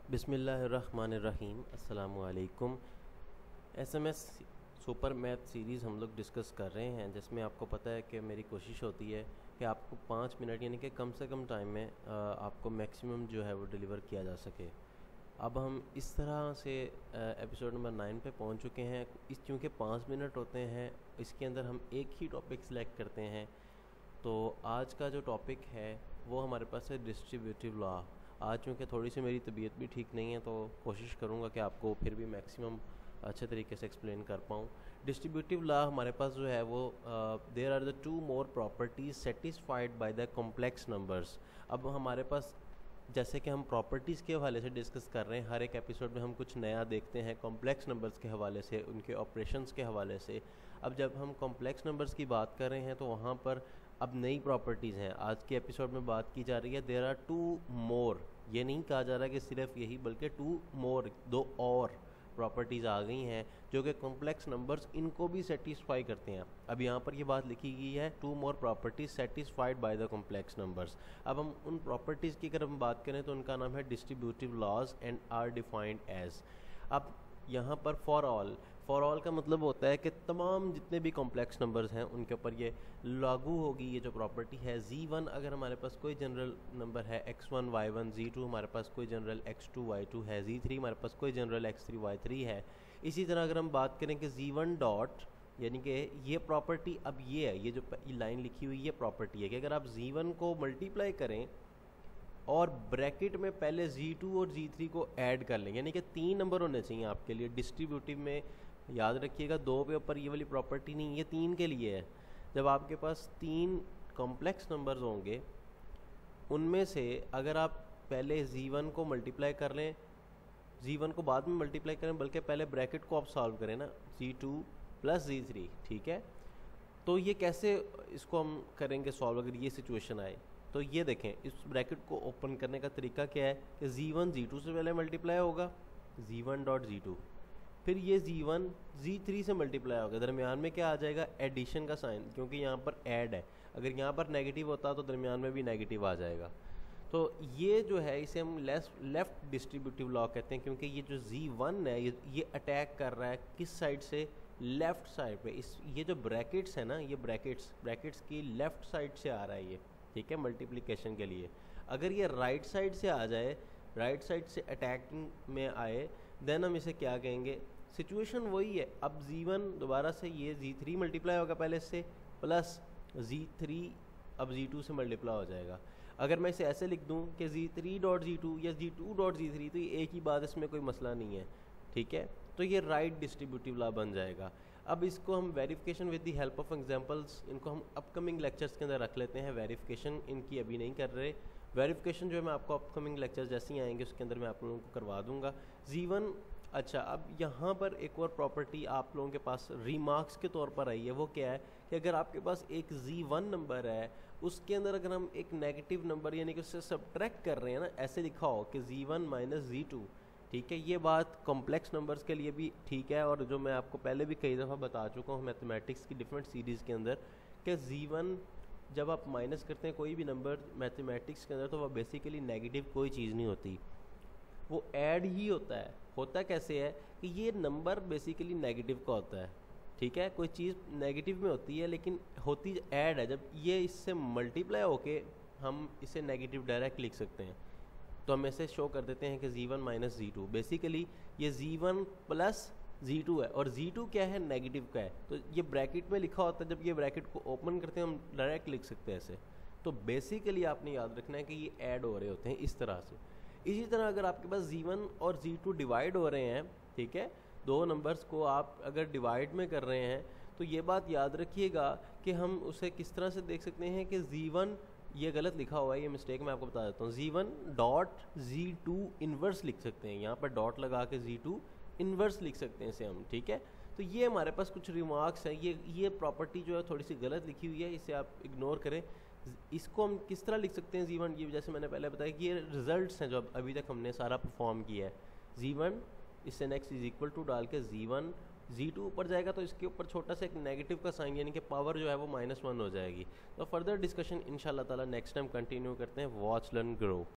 बिस्मिल्लाहिर्रहमानिर्रहीम अस्सलामुअलैकुम। SMS super math series हम लोग डिस्कस कर रहे हैं, जिसमें आपको पता है कि मेरी कोशिश होती है कि आपको 5 मिनट यानी कि कम से कम टाइम में आपको मैक्सिमम जो है वो डिलीवर किया जा सके। अब हम इस तरह से एपिसोड नंबर 9 पे पहुंच चुके हैं। इस चूँकि 5 मिनट होते हैं, इसके अंदर हम एक ही टॉपिक सेलेक्ट करते हैं। तो आज का जो टॉपिक है वो हमारे पास है डिस्ट्रीब्यूटिव लॉ। आज चूँकि थोड़ी सी मेरी तबीयत भी ठीक नहीं है, तो कोशिश करूँगा कि आपको फिर भी मैक्सिमम अच्छे तरीके से एक्सप्लेन कर पाऊँ। डिस्ट्रीब्यूटिव लॉ हमारे पास जो है वो there are the two more properties satisfied by the complex numbers. अब हमारे पास जैसे कि हम प्रॉपर्टीज़ के हवाले से डिस्कस कर रहे हैं, हर एक एपिसोड में हम कुछ नया देखते हैं कॉम्प्लेक्स नंबर्स के हवाले से, उनके ऑपरेशंस के हवाले से। अब जब हम कॉम्प्लेक्स नंबर्स की बात कर रहे हैं तो वहाँ पर अब नई प्रॉपर्टीज़ हैं। आज के एपिसोड में बात की जा रही है देयर आर टू मोर, ये नहीं कहा जा रहा कि सिर्फ यही, बल्कि टू मोर, दो और प्रॉपर्टीज़ आ गई हैं जो कि कॉम्प्लेक्स नंबर्स इनको भी सेटिस्फाई करते हैं। अब यहाँ पर ये बात लिखी गई है two more properties satisfied by the complex numbers. अब हम उन प्रॉपर्टीज़ की अगर हम बात करें तो उनका नाम है distributive laws and are defined as. अब यहाँ पर फॉर ऑल का मतलब होता है कि तमाम जितने भी कॉम्प्लेक्स नंबर्स हैं उनके ऊपर ये लागू होगी ये जो प्रॉपर्टी है। Z1 अगर हमारे पास कोई जनरल नंबर है x1 y1, Z2 हमारे पास कोई जनरल x2 y2 है, Z3 हमारे पास कोई जनरल x3 y3 है। इसी तरह अगर हम बात करें कि Z1 डॉट, यानी कि ये प्रॉपर्टी अब ये है, ये जो लाइन लिखी हुई ये प्रॉपर्टी है कि अगर आप Z1 को मल्टीप्लाई करें और ब्रैकेट में पहले Z2 और Z3 को ऐड कर लें, यानी कि 3 नंबर होने चाहिए आपके लिए। डिस्ट्रीब्यूटिव में याद रखिएगा 2 के ऊपर ये वाली प्रॉपर्टी नहीं, ये 3 के लिए है। जब आपके पास 3 कॉम्प्लेक्स नंबर्स होंगे, उनमें से अगर आप पहले Z1 को मल्टीप्लाई कर लें, Z1 को बाद में मल्टीप्लाई करें, बल्कि पहले ब्रैकेट को आप सॉल्व करें ना, Z2 प्लस Z3, ठीक है। तो ये कैसे इसको हम करेंगे सॉल्व अगर ये सिचुएशन आए? तो ये देखें, इस ब्रैकेट को ओपन करने का तरीका क्या है कि Z1 Z2 से पहले मल्टीप्लाई होगा, Z1 डॉट Z2, फिर ये Z1 Z3 से मल्टीप्लाई होगा। दरमियान में क्या आ जाएगा? एडिशन का साइन, क्योंकि यहाँ पर ऐड है। अगर यहाँ पर नेगेटिव होता तो दरमियान में भी नेगेटिव आ जाएगा। तो ये जो है इसे हम लेफ्ट डिस्ट्रीब्यूटिव लॉ कहते हैं, क्योंकि ये जो Z1 है ये अटैक कर रहा है किस साइड से? लेफ़्ट साइड पे। ये जो ब्रैकेट्स है ना, ये ब्रैकेट्स की लेफ़्ट साइड से आ रहा है ये, ठीक है, मल्टीप्लिकेशन के लिए। अगर ये राइट साइड से आ जाए, राइट साइड से अटैकिंग में आए, देन हम इसे क्या कहेंगे? सिचुएशन वही है। अब Z1 दोबारा से ये Z3 मल्टीप्लाई होगा पहले से, प्लस Z3 अब Z2 से मल्टीप्लाई हो जाएगा। अगर मैं इसे ऐसे लिख दूं कि Z3 डॉट Z2 या Z2 डॉट Z3, तो ये एक ही बात, इसमें कोई मसला नहीं है, ठीक है। तो ये राइट डिस्ट्रीब्यूटिव लॉ बन जाएगा। अब इसको हम verification with the help of examples, इनको हम अपकमिंग लेक्चर्स के अंदर रख लेते हैं। वेरिफिकेशन इनकी अभी नहीं कर रहे। वेरिफिकेशन जो है मैं आपको अपकमिंग लेक्चर्स जैसे ही आएंगे उसके अंदर मैं आप लोगों को करवा दूंगा। Z1, अच्छा, अब यहाँ पर एक और प्रॉपर्टी आप लोगों के पास रिमार्क्स के तौर पर आई है। वो क्या है कि अगर आपके पास एक Z1 नंबर है, उसके अंदर अगर हम एक नेगेटिव नंबर यानी कि उससे सब्ट्रैक्ट कर रहे हैं ना, ऐसे लिखा हो कि Z1 माइनस Z2, ठीक है। ये बात कॉम्प्लेक्स नंबर्स के लिए भी ठीक है, और जो मैं आपको पहले भी कई दफ़ा बता चुका हूँ मैथमेटिक्स की डिफरेंट सीरीज़ के अंदर कि Z1 जब आप माइनस करते हैं कोई भी नंबर मैथमेटिक्स के अंदर, तो वह बेसिकली नेगेटिव कोई चीज़ नहीं होती, वो ऐड ही होता है। होता कैसे है कि ये नंबर बेसिकली नेगेटिव का होता है, ठीक है। कोई चीज़ नेगेटिव में होती है लेकिन होती ऐड है। जब ये इससे मल्टीप्लाई होके हम इसे नेगेटिव डायरेक्ट लिख सकते हैं, तो हम ऐसे शो कर देते हैं कि Z1 माइनस Z2, बेसिकली ये Z1 प्लस Z2 है, और Z2 क्या है? नेगेटिव का है। तो ये ब्रैकेट में लिखा होता है, जब ये ब्रैकेट को ओपन करते हैं हम डायरेक्ट लिख सकते हैं ऐसे। तो बेसिकली आपने याद रखना है कि ये ऐड हो रहे होते हैं इस तरह से। इसी तरह अगर आपके पास Z1 और Z2 डिवाइड हो रहे हैं, ठीक है, दो नंबर्स को आप अगर डिवाइड में कर रहे हैं, तो ये बात याद रखिएगा कि हम उसे किस तरह से देख सकते हैं कि Z1, ये गलत लिखा हुआ है, ये मिस्टेक मैं आपको बता देता हूँ। Z1 डॉट Z2 इन्वर्स लिख सकते हैं, यहाँ पर डॉट लगा के Z2 इन्वर्स लिख सकते हैं इसे हम, ठीक है। तो ये हमारे पास कुछ रिमार्क्स हैं। ये प्रॉपर्टी जो है थोड़ी सी गलत लिखी हुई है, इसे आप इग्नोर करें। इसको हम किस तरह लिख सकते हैं? Z1, ये जैसे मैंने पहले बताया कि ये रिजल्ट्स हैं जो अभी तक हमने सारा परफॉर्म किया है। Z1 इससे नेक्स्ट इज इक्वल टू डाल के Z1 Z2 ऊपर जाएगा तो इसके ऊपर छोटा सा एक नेगेटिव का साइन यानी कि पावर जो है वो -1 हो जाएगी। तो फर्दर डिस्कशन इंशाल्लाह ताला नेक्स्ट टाइम कंटिन्यू करते हैं। Watch learn grow.